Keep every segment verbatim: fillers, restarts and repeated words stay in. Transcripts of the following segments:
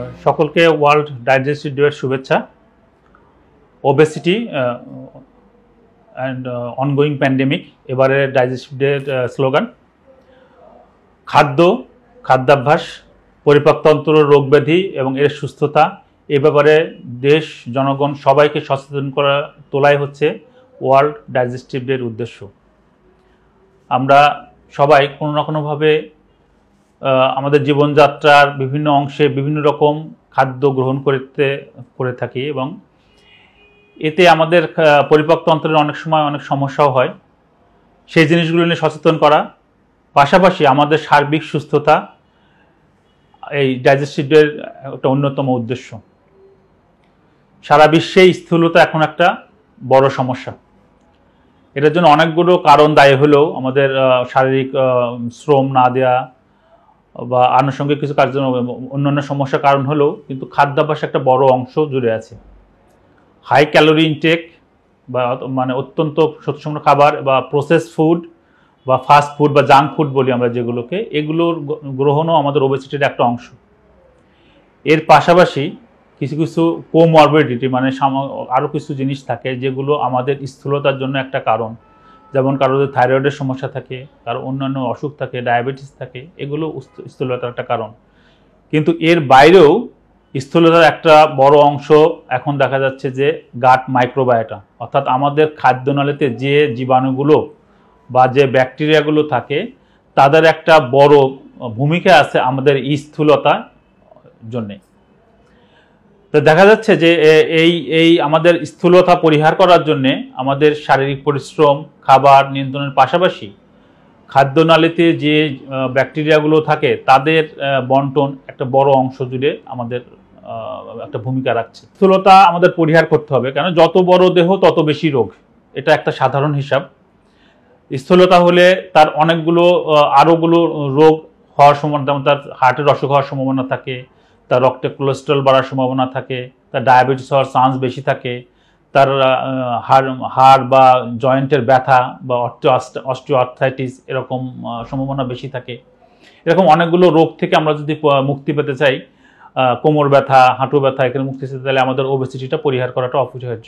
সকলকে world digestive day এর শুভেচ্ছা। ওবেসিটি অ্যান্ড অনগোয়িং প্যান্ডেমিক এবারে ডাইজেস্টিভ ডে স্লোগান। খাদ্য, খাদ্যাভ্যাস, পরিপাকতন্ত্র রোগব্যাধি এবং এর সুস্থতা এ ব্যাপারে দেশ, জনগণ সবাইকে সচেতন করা তোলাই হচ্ছে ওয়ার্ল্ড ডাইজেস্টিভ ডে এর উদ্দেশ্য। আমরা সবাই কোনো না কোনোভাবে আমাদের জীবনযাত্রার বিভিন্ন অংশে বিভিন্ন রকম খাদ্য গ্রহণ করতে করে থাকি এবং এতে আমাদের পরিপাকতন্ত্রের অনেক সময় অনেক সমস্যাও হয়। সেই জিনিসগুলো নিয়ে সচেতন করা, পাশাপাশি আমাদের সার্বিক সুস্থতা এই ডাইজেস্টিভ ডের একটা অন্যতম উদ্দেশ্য। সারা বিশ্বে স্থূলতা এখন একটা বড় সমস্যা। এটার জন্য অনেকগুলো কারণ দায়ী হলেও আমাদের শারীরিক শ্রম না দেওয়া বা আনুষঙ্গিক কিছু কার্য অন্যান্য সমস্যার কারণ হলেও কিন্তু খাদ্যাভ্যাস একটা বড় অংশ জুড়ে আছে। হাই ক্যালোরি ইনটেক বা মানে অত্যন্ত শক্তিসম্পন্ন খাবার বা প্রসেস ফুড বা ফাস্ট ফুড বা জাঙ্ক ফুড বলি আমরা যেগুলোকে, এগুলোর গ্রহণও আমাদের ওবেসিটির একটা অংশ। এর পাশাপাশি কিছু কিছু কোমরবিডিটি মানে আরও কিছু জিনিস থাকে যেগুলো আমাদের স্থূলতার জন্য একটা কারণ। যেমন কারোর থাইরয়েডের সমস্যা থাকে, কারো অন্যান্য অসুখ থাকে, ডায়াবেটিস থাকে, এগুলো স্থূলতার একটা কারণ। কিন্তু এর বাইরেও স্থূলতার একটা বড় অংশ এখন দেখা যাচ্ছে যে গাট মাইক্রোবায়োটা, অর্থাৎ আমাদের খাদ্যনালীতে যে জীবাণুগুলো বা যে ব্যাকটেরিয়াগুলো থাকে তাদের একটা বড় ভূমিকা আছে আমাদের স্থূলতার জন্যে। তো দেখা যাচ্ছে যে এই এই আমাদের স্থূলতা পরিহার করার জন্যে আমাদের শারীরিক পরিশ্রম, খাবার নিয়ন্ত্রণের পাশাপাশি খাদ্যনালীতে যে ব্যাকটেরিয়াগুলো থাকে তাদের বন্টন একটা বড় অংশ জুড়ে আমাদের একটা ভূমিকা রাখছে। স্থূলতা আমাদের পরিহার করতে হবে, কারণ যত বড় দেহ তত বেশি রোগ, এটা একটা সাধারণ হিসাব। স্থূলতা হলে তার অনেকগুলো আরোগুলো রোগ হওয়ার সম্ভাবনা, যেমন তার হার্টের অসুখ হওয়ার সম্ভাবনা থাকে, তার রক্তে কোলেস্টেরল বাড়ার সম্ভাবনা থাকে, তার ডায়াবেটিস হওয়ার চান্স বেশি থাকে, তার হাড় হাড় বা জয়েন্টের ব্যথা বা অস্টিওআর্থ্রাইটিস এরকম সম্ভাবনা বেশি থাকে। এরকম অনেকগুলো রোগ থেকে আমরা যদি মুক্তি পেতে চাই, কোমর ব্যথা, হাঁটু ব্যথা এখানে মুক্তি পেতে চাইলে আমাদের ওবেসিটিটা পরিহার করাটা অপরিহার্য।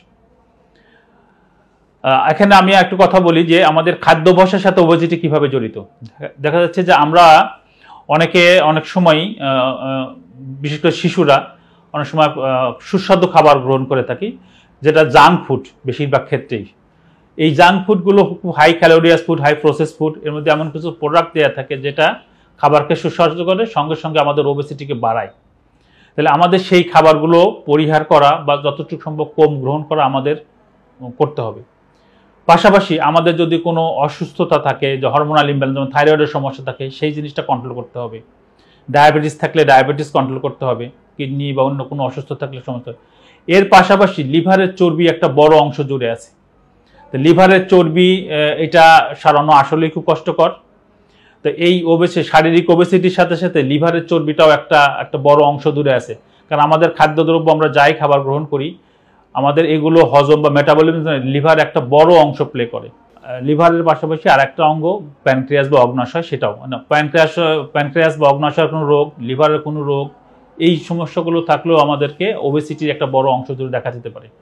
এখানে আমি একটু কথা বলি যে আমাদের খাদ্যাভ্যাসের সাথে ওবেসিটি কিভাবে জড়িত। দেখা যাচ্ছে যে আমরা অনেকে অনেক সময়, বিশেষ করে শিশুরা অনেক সময় সুস্বাদু খাবার গ্রহণ করে থাকি, যেটা জাঙ্ক ফুড বেশিরভাগ ক্ষেত্রেই। এই জাঙ্ক ফুডগুলো খুব high calorious food, high process food, এর মধ্যে এমন কিছু প্রোডাক্ট দেওয়া থাকে যেটা খাবারকে সুস্বাদু করে, সঙ্গে সঙ্গে আমাদের ওবেসিটিকে বাড়ায়। তাহলে আমাদের সেই খাবারগুলো পরিহার করা বা যতটুকু সম্ভব কম গ্রহণ করা আমাদের করতে হবে। পাশাপাশি আমাদের যদি কোনো অসুস্থতা থাকে, যে হরমোনাল ইমব্যালেন্স, যেমন থাইরয়েডের সমস্যা থাকে, সেই জিনিসটা কন্ট্রোল করতে হবে। ডায়াবেটিস থাকলে ডায়াবেটিস কন্ট্রোল করতে হবে, কিডনি বা অন্য কোনো অসুস্থ থাকলে সমস্যা। এর পাশাপাশি লিভারের চর্বি একটা বড় অংশ জুড়ে আছে। তো লিভারের চর্বি এটা সারানো আসলেই খুব কষ্টকর। তো এই ওবেসিটি, শারীরিক ওবেসিটির সাথে সাথে লিভারের চর্বিটাও একটা একটা বড় অংশ জুড়ে আছে। কারণ আমাদের খাদ্যদ্রব্য আমরা যাই খাবার গ্রহণ করি, আমাদের এগুলো হজম বা মেটাবলিজমে লিভার একটা বড় অংশ প্লে করে। লিভারের পাশাপাশি আর একটা অঙ্গ প্যানক্রিয়াস বা অগ্নাশয়, সেটাও না প্যানক্রিয়াস প্যানক্রিয়াস বা অগ্নাশয়ের কোনো রোগ, লিভারের কোনো রোগ, এই সমস্যাগুলো থাকলেও আমাদেরকে ওবেসিটির একটা বড় অংশ জুড়ে দেখা যেতে পারে।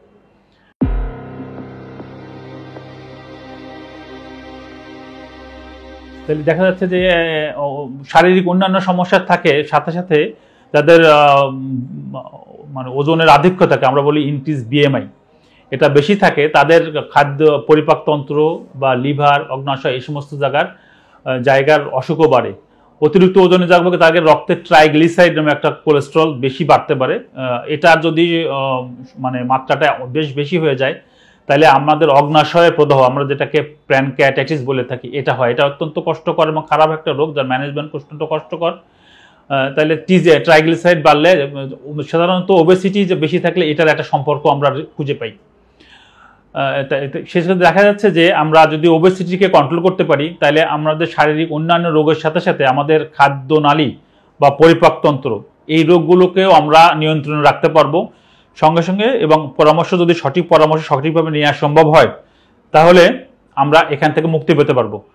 তাহলে দেখা যাচ্ছে যে শারীরিক অন্যান্য সমস্যা থাকে, সাথে সাথে যাদের মানে ওজনের আধিক্য থাকে, আমরা বলি ইনক্রিজ বিএমআই, এটা বেশি থাকে, তাদের খাদ্য পরিপাকতন্ত্র বা লিভার, অগ্নাশয় এই সমস্ত জায়গার জায়গার অসুখও বাড়ে। অতিরিক্ত ওজনের জায়গাগুলোকে তাদের রক্তের ট্রাইগ্লিসারাইড নামে একটা কোলেস্টেরল বেশি বাড়তে পারে। এটা যদি মানে মাত্রাটা বেশ বেশি হয়ে যায় তাহলে আমাদের অগ্নাশয়ের প্রদাহ, আমরা যেটাকে প্যানক্রিয়াটাইটিস বলে থাকি, এটা হয়। এটা অত্যন্ত কষ্টকর এবং খারাপ একটা রোগ, যার ম্যানেজমেন্ট অত্যন্ত কষ্টকর। তাহলে টিজে ট্রাইগ্লিসারাইড বাড়লে, সাধারণত ওবেসিটি যে বেশি থাকলে এটার একটা সম্পর্ক আমরা খুঁজে পাই। সেক্ষেত্রে দেখা যাচ্ছে যে আমরা যদি ওবেসিটিকে কন্ট্রোল করতে পারি তাহলে আমাদের শারীরিক অন্যান্য রোগের সাথে সাথে আমাদের খাদ্যনালী বা পরিপাকতন্ত্র এই রোগগুলোকেও আমরা নিয়ন্ত্রণে রাখতে পারবো সঙ্গে সঙ্গে। এবং পরামর্শ যদি সঠিক পরামর্শ সঠিকভাবে নেওয়া সম্ভব হয় তাহলে আমরা এখান থেকে মুক্তি পেতে পারবো।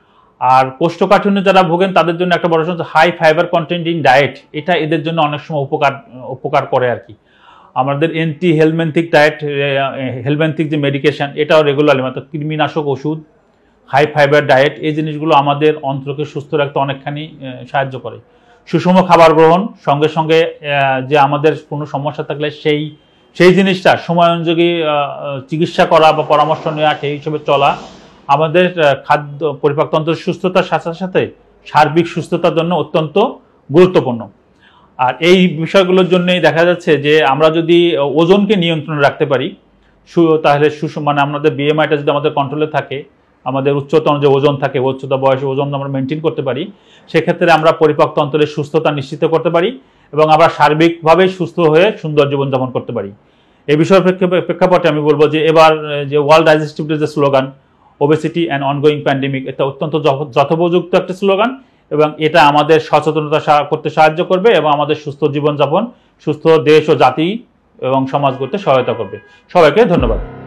আর কোষ্ঠকাঠিন্য যারা ভোগেন তাদের জন্য একটা বড় সমস্যা হাই ফাইবার কন্টেন্টিং ডায়েট, এটা এদের জন্য অনেক সময় উপকার উপকার করে আর কি। আমাদের এন্টি হেলমেন্থিক ডায়েট, হেলমেন্থিক যে মেডিকেশন, এটাও রেগুলারলি, মানে কৃমিনাশক ওষুধ, হাই ফাইবার ডায়েট, এই জিনিসগুলো আমাদের অন্ত্রকে সুস্থ রাখতে অনেকখানি সাহায্য করে। সুষম খাবার গ্রহণ, সঙ্গে সঙ্গে যে আমাদের কোনো সমস্যা থাকলে সেই সেই জিনিসটা সময় অনুযায়ী চিকিৎসা করা বা পরামর্শ নেওয়া, সেই হিসেবে চলা আমাদের খাদ্য পরিপাকতন্ত্রের সুস্থতার সাথে সাথে সার্বিক সুস্থতার জন্য অত্যন্ত গুরুত্বপূর্ণ। আর এই বিষয়গুলোর জন্যই দেখা যাচ্ছে যে আমরা যদি ওজনকে নিয়ন্ত্রণে রাখতে পারি, তাহলে সুষম মানে আমাদের বিএমআইটা যদি আমাদের কন্ট্রোলে থাকে, আমাদের উচ্চতা যে ওজন থাকে, উচ্চতা বয়সে ওজন আমরা মেনটেন করতে পারি, সেক্ষেত্রে আমরা পরিপাকতন্ত্রের সুস্থতা নিশ্চিত করতে পারি এবং আমরা সার্বিকভাবে সুস্থ হয়ে সুন্দর জীবনযাপন করতে পারি। এই বিষয়ের প্রেক্ষাপটে আমি বলবো যে এবার যে ওয়ার্ল্ড ডাইজেস্টিভ ডে যে slogan, obesity and ongoing pandemic, এটা অত্যন্ত যথোপযুক্ত একটা স্লোগান এবং এটা আমাদের সচেতনতা করতে সাহায্য করবে এবং আমাদের সুস্থ জীবনযাপন, সুস্থ দেশ ও জাতি এবং সমাজ গড়তে সহায়তা করবে। সবাইকে ধন্যবাদ।